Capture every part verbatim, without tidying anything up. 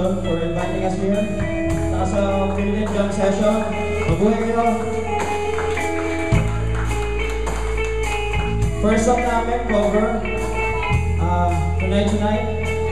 John for inviting us here. Nasa Philippine Jam Session. Mabuhay kayo. First song namin, cover. Uh, tonight, tonight.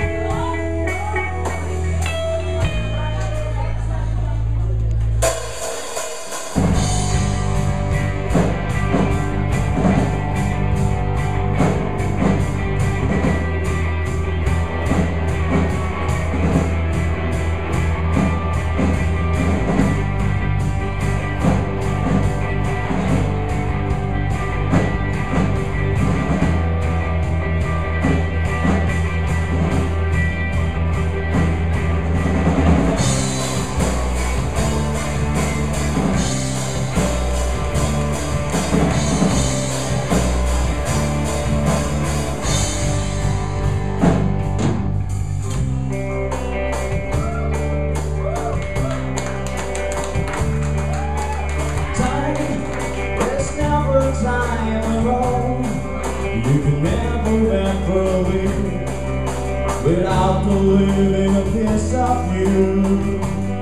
You can never ever leave without the living a piece of you.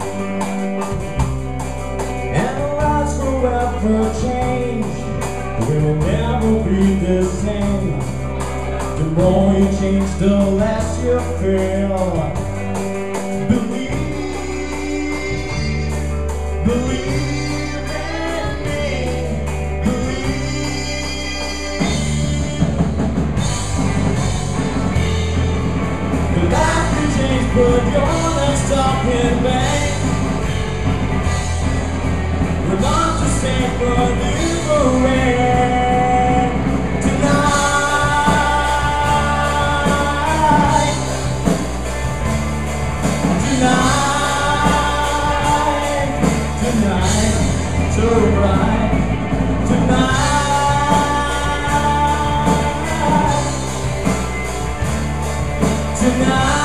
And the lights will ever change, we will never be the same. The more you change, the less you feel. Believe, believe. But you're not stopping back. We're not the same, but different. Tonight, tonight, tonight, so bright. Tonight, tonight.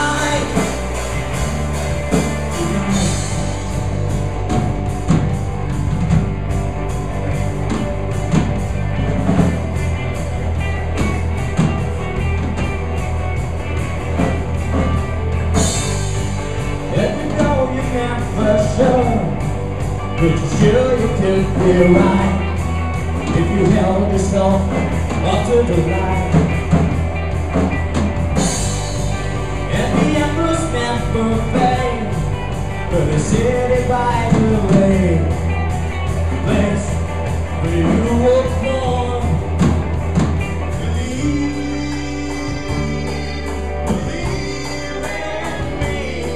But you sure you could be right if you held yourself up to the light. And the embers meant for fame, but the city by the lake, place where you were born. Believe, believe in me,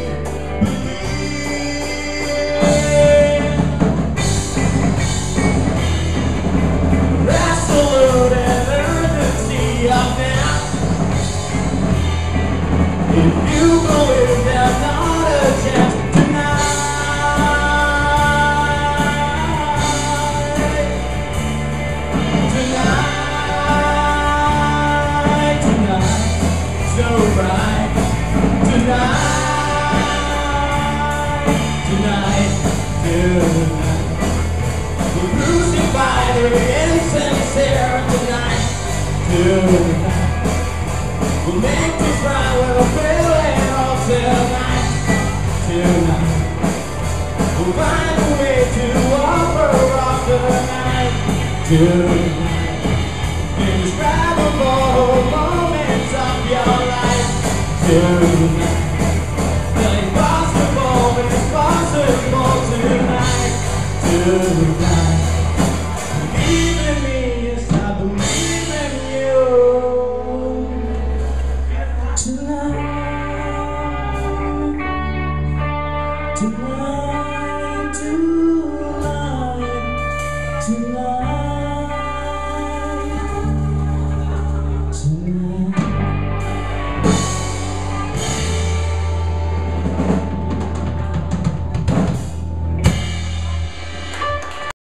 if you believe there's not a chance tonight, tonight, tonight, so bright, tonight, tonight, tonight, we're crucified, we're insincere tonight, tonight. We'll make this right, we'll feel it all tonight, tonight. We'll find a way to offer up the night, tonight. Indescribable moments of your life, tonight. The impossible is possible tonight, tonight.